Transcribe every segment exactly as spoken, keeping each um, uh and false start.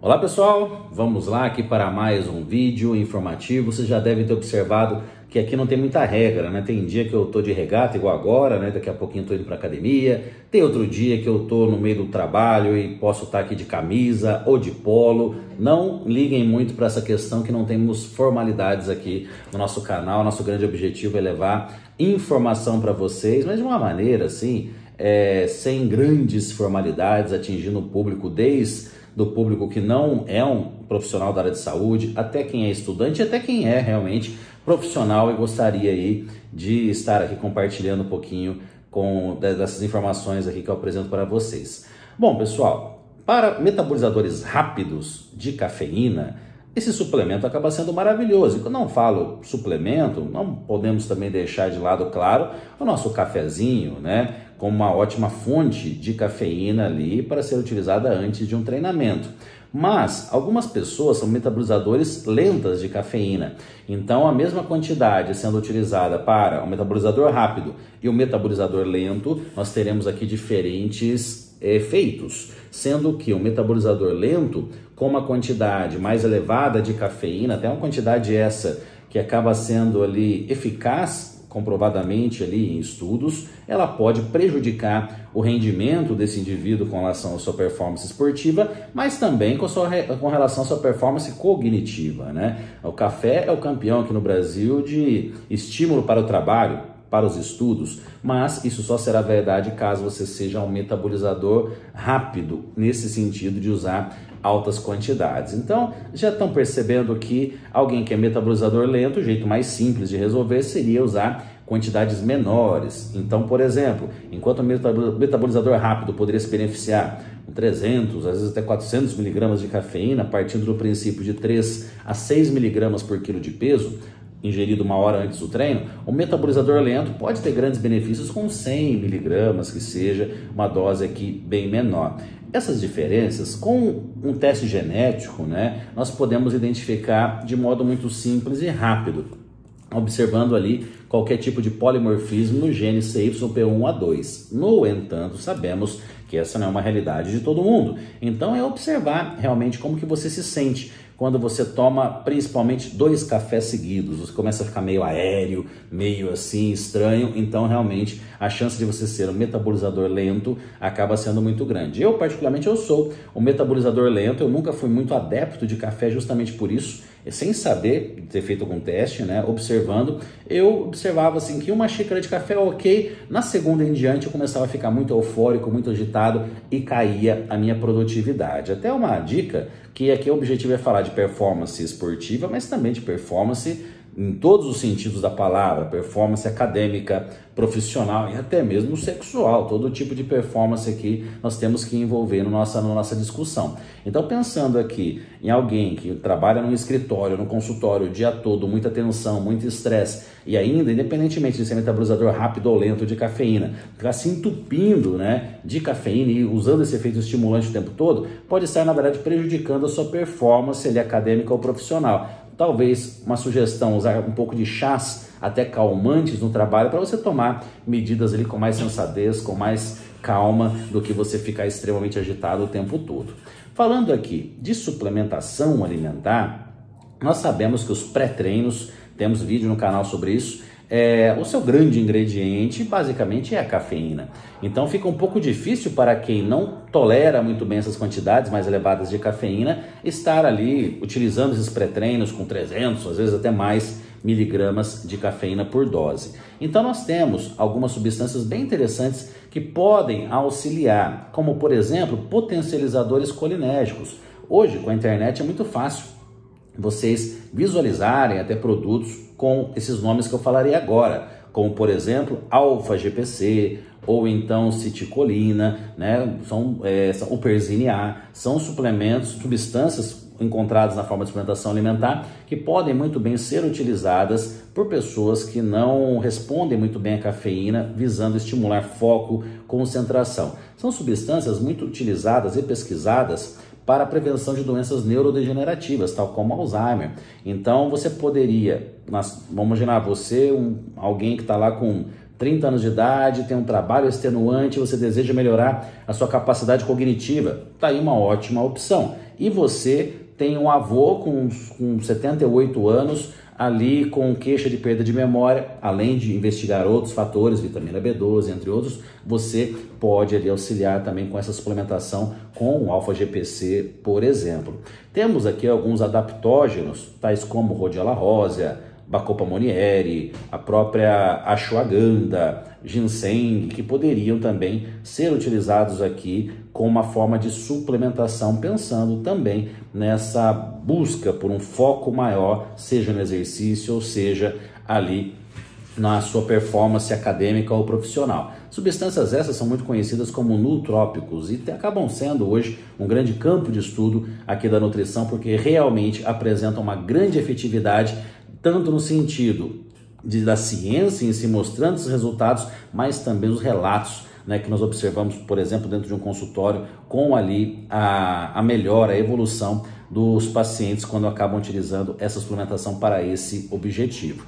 Olá pessoal, vamos lá aqui para mais um vídeo informativo. Vocês já devem ter observado que aqui não tem muita regra, né? Tem dia que eu tô de regata igual agora, né? Daqui a pouquinho tô indo para academia. Tem outro dia que eu tô no meio do trabalho e posso estar aqui de camisa ou de polo. Não liguem muito para essa questão que não temos formalidades aqui no nosso canal. Nosso grande objetivo é levar informação para vocês, mas de uma maneira assim, é, sem grandes formalidades, atingindo o público desde do público que não é um profissional da área de saúde, até quem é estudante, até quem é realmente profissional e gostaria aí de estar aqui compartilhando um pouquinho com, dessas informações aqui que eu apresento para vocês. Bom, pessoal, para metabolizadores rápidos de cafeína, esse suplemento acaba sendo maravilhoso. E quando eu não falo suplemento, não podemos também deixar de lado, claro, o nosso cafezinho, né? Como uma ótima fonte de cafeína ali para ser utilizada antes de um treinamento. Mas algumas pessoas são metabolizadores lentas de cafeína. Então a mesma quantidade sendo utilizada para o metabolizador rápido e o metabolizador lento, nós teremos aqui diferentes efeitos. Sendo que o metabolizador lento, com uma quantidade mais elevada de cafeína, até uma quantidade essa que acaba sendo ali eficaz, comprovadamente ali em estudos, ela pode prejudicar o rendimento desse indivíduo com relação à sua performance esportiva, mas também com, sua, com relação à sua performance cognitiva, né? O café é o campeão aqui no Brasil de estímulo para o trabalho, para os estudos, mas isso só será verdade caso você seja um metabolizador rápido, nesse sentido de usar altas quantidades. Então, já estão percebendo que alguém que é metabolizador lento, o jeito mais simples de resolver seria usar quantidades menores. Então, por exemplo, enquanto o metabolizador rápido poderia se beneficiar com trezentos, às vezes até quatrocentos miligramas de cafeína, partindo do princípio de três a seis miligramas por quilo de peso, ingerido uma hora antes do treino, o metabolizador lento pode ter grandes benefícios com cem miligramas, que seja uma dose aqui bem menor. Essas diferenças, com um teste genético, né, nós podemos identificar de modo muito simples e rápido, observando ali qualquer tipo de polimorfismo no gene C Y P um A dois. No entanto, sabemos que essa não é uma realidade de todo mundo. Então é observar realmente como que você se sente quando você toma principalmente dois cafés seguidos. Você começa a ficar meio aéreo, meio assim estranho, então realmente a chance de você ser um metabolizador lento acaba sendo muito grande. Eu particularmente eu sou um metabolizador lento, eu nunca fui muito adepto de café justamente por isso, sem saber ter feito algum teste, né, observando, eu observava assim que uma xícara de café ok, na segunda em diante eu começava a ficar muito eufórico, muito agitado e caía a minha produtividade. Até uma dica, que aqui o objetivo é falar de performance esportiva, mas também de performance em todos os sentidos da palavra, performance acadêmica, profissional e até mesmo sexual, todo tipo de performance aqui nós temos que envolver no nossa, na nossa discussão. Então, pensando aqui em alguém que trabalha num escritório, no consultório o dia todo, muita tensão, muito estresse, e ainda, independentemente de ser metabolizador rápido ou lento de cafeína, ficar se entupindo, né, de cafeína e usando esse efeito estimulante o tempo todo, pode estar, na verdade, prejudicando a sua performance ali, acadêmica ou profissional. Talvez uma sugestão, usar um pouco de chás, até calmantes no trabalho, para você tomar medidas ali com mais sensatez, com mais calma, do que você ficar extremamente agitado o tempo todo. Falando aqui de suplementação alimentar, nós sabemos que os pré-treinos, temos vídeo no canal sobre isso, é, o seu grande ingrediente basicamente é a cafeína. Então fica um pouco difícil para quem não tolera muito bem essas quantidades mais elevadas de cafeína estar ali utilizando esses pré-treinos com trezentos, às vezes até mais miligramas de cafeína por dose. Então nós temos algumas substâncias bem interessantes que podem auxiliar, como por exemplo potencializadores colinérgicos. Hoje com a internet é muito fácil vocês visualizarem até produtos com esses nomes que eu falarei agora, como por exemplo alfa G P C ou então citicolina, né? São, é, são o Perzine A, são suplementos, substâncias encontradas na forma de suplementação alimentar que podem muito bem ser utilizadas por pessoas que não respondem muito bem à cafeína, visando estimular foco, concentração. São substâncias muito utilizadas e pesquisadas para a prevenção de doenças neurodegenerativas, tal como Alzheimer. Então você poderia, vamos imaginar você, um, alguém que está lá com trinta anos de idade, tem um trabalho extenuante, você deseja melhorar a sua capacidade cognitiva, está aí uma ótima opção. e você tem um avô com, com setenta e oito anos, ali com queixa de perda de memória, além de investigar outros fatores, vitamina B doze, entre outros, você pode ali auxiliar também com essa suplementação com o alfa G P C, por exemplo. Temos aqui alguns adaptógenos, tais como Rhodiola rosea, Bacopa monnieri, a própria ashwagandha, ginseng, que poderiam também ser utilizados aqui como uma forma de suplementação, pensando também nessa busca por um foco maior, seja no exercício ou seja ali na sua performance acadêmica ou profissional. Substâncias essas são muito conhecidas como nootrópicos e acabam sendo hoje um grande campo de estudo aqui da nutrição, porque realmente apresentam uma grande efetividade, tanto no sentido de, da ciência em si mostrando esses resultados, mas também os relatos, né, que nós observamos, por exemplo, dentro de um consultório, com ali a, a melhora, a evolução dos pacientes quando acabam utilizando essa suplementação para esse objetivo.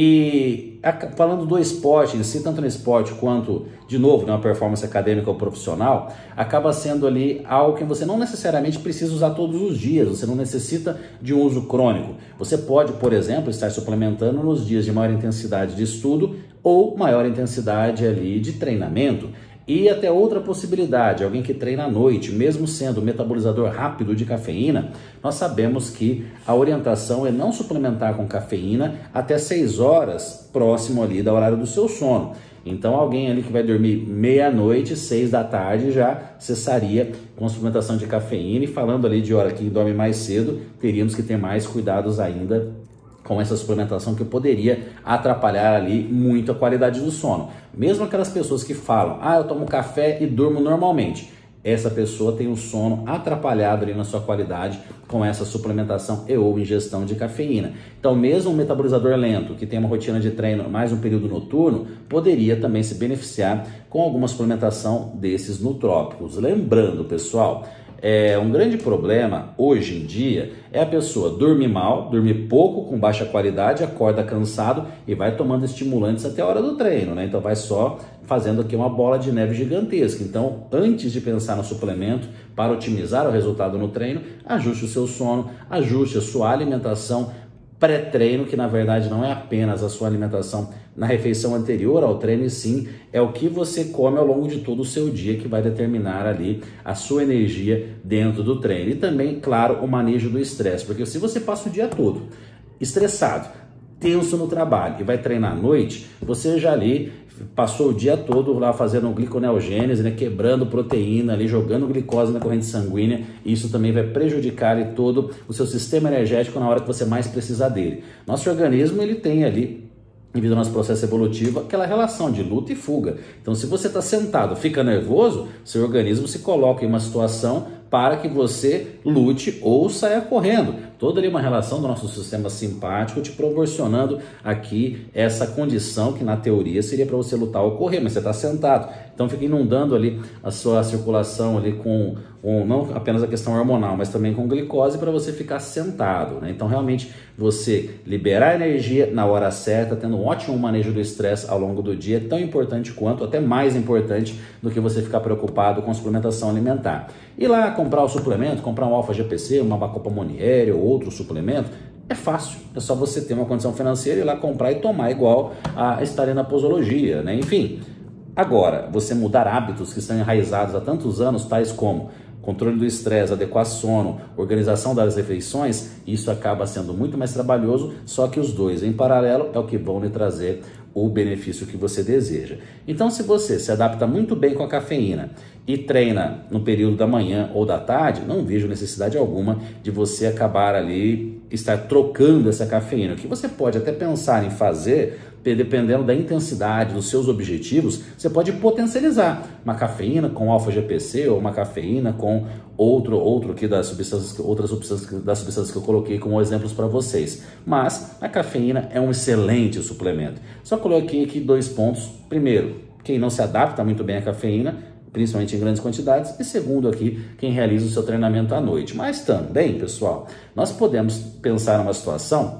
E falando do esporte em si, tanto no esporte quanto, de novo, na performance acadêmica ou profissional, acaba sendo ali algo que você não necessariamente precisa usar todos os dias, você não necessita de um uso crônico. Você pode, por exemplo, estar suplementando nos dias de maior intensidade de estudo ou maior intensidade ali de treinamento. E até outra possibilidade, alguém que treina à noite, mesmo sendo metabolizador rápido de cafeína, nós sabemos que a orientação é não suplementar com cafeína até seis horas próximo ali do horário do seu sono. Então alguém ali que vai dormir meia-noite, seis da tarde, já cessaria com a suplementação de cafeína, e falando ali de hora que dorme mais cedo, teríamos que ter mais cuidados ainda com essa suplementação, que poderia atrapalhar ali muito a qualidade do sono. Mesmo aquelas pessoas que falam, ah, eu tomo café e durmo normalmente, essa pessoa tem um sono atrapalhado ali na sua qualidade com essa suplementação e ou ingestão de cafeína. Então mesmo um metabolizador lento, que tem uma rotina de treino mais um período noturno, poderia também se beneficiar com alguma suplementação desses nootrópicos. Lembrando, pessoal, É, um grande problema hoje em dia é a pessoa dormir mal, dormir pouco, com baixa qualidade, acorda cansado e vai tomando estimulantes até a hora do treino, né? Então vai só fazendo aqui uma bola de neve gigantesca. Então, antes de pensar no suplemento para otimizar o resultado no treino, ajuste o seu sono, ajuste a sua alimentação pré-treino, que na verdade não é apenas a sua alimentação na refeição anterior ao treino, e sim é o que você come ao longo de todo o seu dia que vai determinar ali a sua energia dentro do treino. E também, claro, o manejo do estresse, porque se você passa o dia todo estressado, tenso no trabalho e vai treinar à noite, você já ali passou o dia todo lá fazendo gliconeogênese, né, quebrando proteína ali, jogando glicose na corrente sanguínea, e isso também vai prejudicar ali todo o seu sistema energético na hora que você mais precisa dele. Nosso organismo, ele tem ali, devido ao nosso processo evolutivo, aquela relação de luta e fuga. Então, se você está sentado, fica nervoso, seu organismo se coloca em uma situação para que você lute ou saia correndo. Toda ali uma relação do nosso sistema simpático te proporcionando aqui essa condição que na teoria seria para você lutar ou correr, mas você está sentado. Então fica inundando ali a sua circulação ali com, com não apenas a questão hormonal, mas também com glicose, para você ficar sentado, né? Então realmente você liberar energia na hora certa, tendo um ótimo manejo do estresse ao longo do dia, é tão importante quanto, até mais importante do que você ficar preocupado com suplementação alimentar. Ir lá comprar o suplemento, comprar um alfa G P C, uma Bacopa monnieri ou outro suplemento, é fácil, é só você ter uma condição financeira e ir lá comprar e tomar, igual a estar na posologia, né? Enfim, agora, você mudar hábitos que estão enraizados há tantos anos, tais como controle do estresse, adequar sono, organização das refeições, isso acaba sendo muito mais trabalhoso, só que os dois em paralelo é o que vão lhe trazer o benefício que você deseja. Então, se você se adapta muito bem com a cafeína e treina no período da manhã ou da tarde, não vejo necessidade alguma de você acabar ali, estar trocando essa cafeína. O que você pode até pensar em fazer, dependendo da intensidade dos seus objetivos, você pode potencializar uma cafeína com alfa G P C ou uma cafeína com outro, outro aqui das substâncias, outras substâncias, das substâncias que eu coloquei como exemplos para vocês. Mas a cafeína é um excelente suplemento. Só coloquei aqui dois pontos. Primeiro, quem não se adapta muito bem à cafeína, principalmente em grandes quantidades, e segundo aqui, quem realiza o seu treinamento à noite. Mas também, pessoal, nós podemos pensar numa situação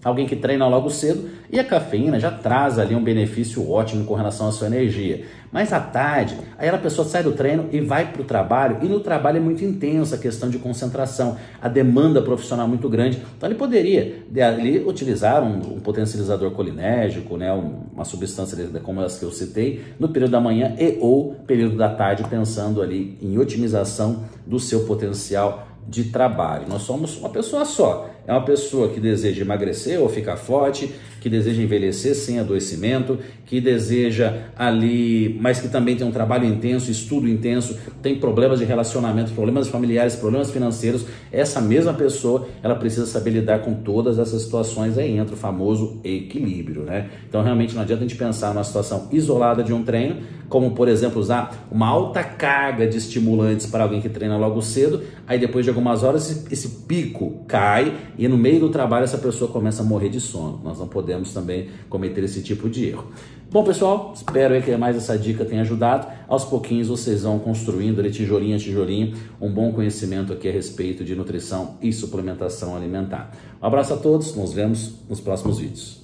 alguém que treina logo cedo, e a cafeína já traz ali um benefício ótimo com relação à sua energia. Mas à tarde, aí a pessoa sai do treino e vai para o trabalho, e no trabalho é muito intensa a questão de concentração, a demanda profissional é muito grande, então ele poderia ali utilizar um, um potencializador colinérgico, né, uma substância como as que eu citei, no período da manhã e ou período da tarde, pensando ali em otimização do seu potencial de trabalho. Nós somos uma pessoa só, é uma pessoa que deseja emagrecer ou ficar forte, que deseja envelhecer sem adoecimento, que deseja ali, mas que também tem um trabalho intenso, estudo intenso, tem problemas de relacionamento, problemas familiares, problemas financeiros. Essa mesma pessoa, ela precisa saber lidar com todas essas situações, aí entra o famoso equilíbrio, né? Então realmente não adianta a gente pensar numa situação isolada de um treino, como por exemplo usar uma alta carga de estimulantes para alguém que treina logo cedo, aí depois de algumas horas esse, esse pico cai e no meio do trabalho essa pessoa começa a morrer de sono. Nós não podemos também cometer esse tipo de erro. Bom, pessoal, espero que mais essa dica tenha ajudado. Aos pouquinhos vocês vão construindo ali, tijolinho a tijolinho, um bom conhecimento aqui a respeito de nutrição e suplementação alimentar. Um abraço a todos, nos vemos nos próximos vídeos.